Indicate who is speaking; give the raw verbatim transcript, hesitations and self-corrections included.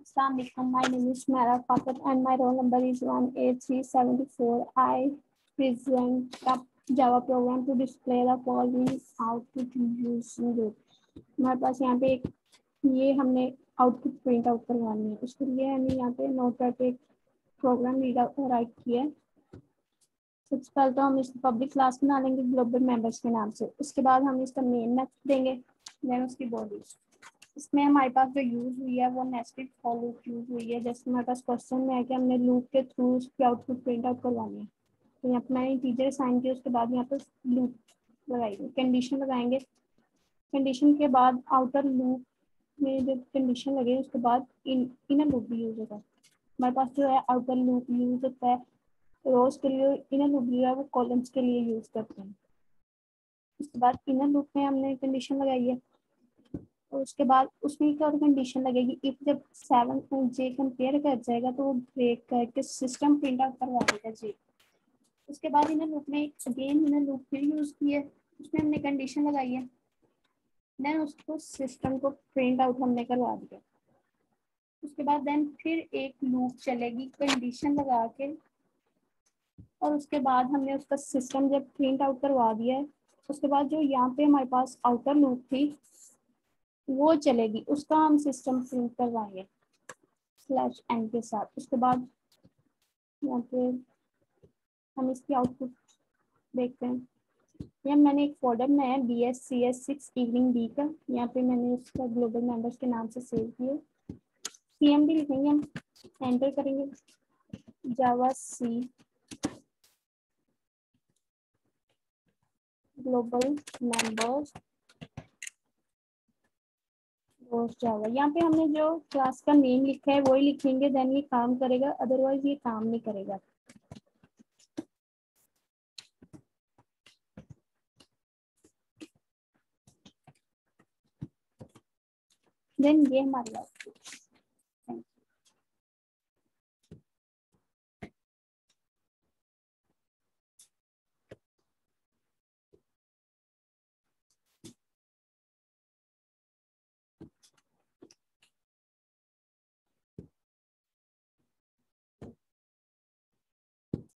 Speaker 1: Assalamu alaikum. My name is Mara Fakat and my roll number is one eight three seven four. I present the Java program to display the following output using it. हमारे पास यहाँ पे एक ये हमने output print out करवानी है, उसके लिए हमने यहाँ पे नोटपैड पे एक प्रोग्राम रीड राइट किया है। सबसे पहले तो हम इसकी पब्लिक क्लास बना लेंगे ग्लोबल मेंबर्स के नाम से। उसके बाद हम इसका मेन मेथड देंगे, देन उसकी बॉडी। इसमें हमारे पास जो यूज हुई है वो नेस्टेड फॉर लूप यूज हुई है। जैसे हमारे पास क्वेश्चन में है कि हमने लूप के थ्रू उसकी आउटपुट प्रिंट आउट करवानी है, तो यहाँ पे मैंने इंटीजर असाइन किया। उसके बाद यहाँ पे लूप लगाएंगे, कंडीशन लगाएंगे। कंडीशन के बाद आउटर लूप में जब कंडीशन लगे उसके बाद इन इनर लूप भी यूज होता है। हमारे पास जो है आउटर लूप यूज होता है रोज के लिए, इनर लूप जो है वो कॉलम्स के लिए यूज करते हैं। उसके बाद इनर लूप में हमने कंडीशन लगाई है और उसके बाद उसमें एक और कंडीशन लगेगी। इफ जब सेवन जे कंपेयर कर जाएगा तो वो ब्रेक करके सिस्टम प्रिंट आउट करवा देगा जे। उसके बाद इनर लूप में अगेन इनर लूप फिर यूज की है, उसमें हमने कंडीशन लगाई है, देन उसको सिस्टम को प्रिंट आउट हमने करवा दिया। उसके बाद देन फिर एक लूप चलेगी कंडीशन लगा के, और उसके बाद हमने उसका सिस्टम जब प्रिंट आउट करवा दिया है उसके बाद जो यहाँ पे हमारे पास आउटर लूप थी वो चलेगी, उसका हम सिस्टम प्रिंट करवाएंगे स्लैश एन के साथ। उसके बाद यहाँ पे हम इसकी आउटपुट देखते हैं। यहाँ मैंने एक फोल्डर में है B S C S six evening B का, यहाँ पे मैंने उसका ग्लोबल मेंबर्स के नाम से सेव किया। सी एम डी लिखेंगे, हम एंटर करेंगे जावा सी ग्लोबल मेंबर्स जावा। यहाँ पे हमने जो क्लास का नेम लिखा है वही लिखेंगे, देन ये काम करेगा, अदरवाइज ये काम नहीं करेगा। देन ये हमारी आउटपुट।